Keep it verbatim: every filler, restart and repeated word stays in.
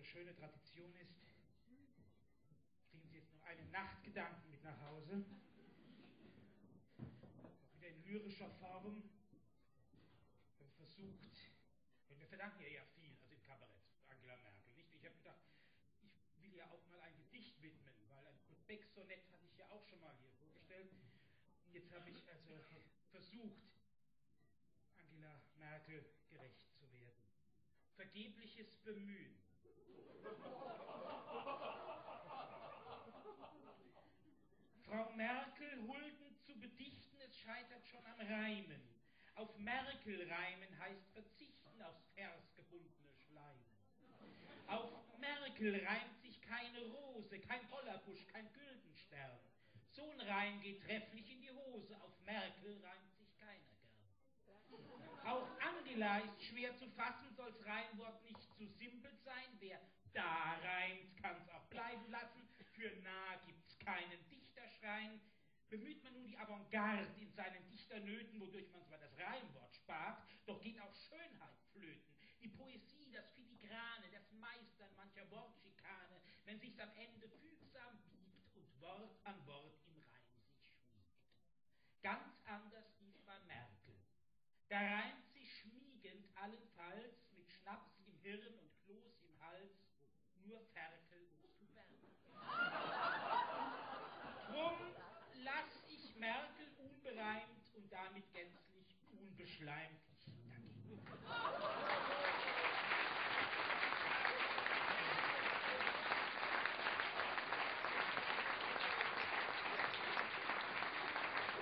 schöne Tradition ist, kriegen Sie jetzt noch einen Nachtgedanken mit nach Hause. Noch wieder in lyrischer Form. Wir haben versucht, und wir verdanken ihr ja viel, also im Kabarett, Angela Merkel, nicht? Ich habe gedacht, ich will ja auch mal ein Gedicht widmen, weil ein Kurt-Beck-Sonett hatte ich ja auch schon mal hier vorgestellt. Und jetzt habe ich also versucht, Angela Merkel gerecht zu werden. Vergebliches Bemühen. Frau Merkel huldend zu bedichten, es scheitert schon am Reimen. Auf Merkel reimen heißt verzichten aufs versgebundene Schleimen. Auf Merkel reimt sich keine Rose, kein Hollerbusch, kein Güldenstern. So ein Reim geht trefflich in die Hose, auf Merkel reimt sich keiner gern. Auch Angela ist schwer zu fassen, soll's Reimwort nicht zu simpel sein. Wer da reimt, kann's auch bleiben lassen. Für nah gibt's keinen Dichterschrein. Bemüht man nun die Avantgarde in seinen Dichternöten, wodurch man zwar das Reimwort spart, doch geht auch Schönheit flöten. Die Poesie, das Filigrane, das Meistern mancher Wortschikane, wenn sich's am Ende fügsam biegt und Wort an Wort im Reim sich schmiegt. Ganz anders ist bei Merkel. Da reimt sich schmiegend allenfalls mit Schnaps im Hirn und Kloß im Hals nur Ferkel und zu Werkel. Drum lass ich Merkel unbereimt und damit gänzlich unbeschleimt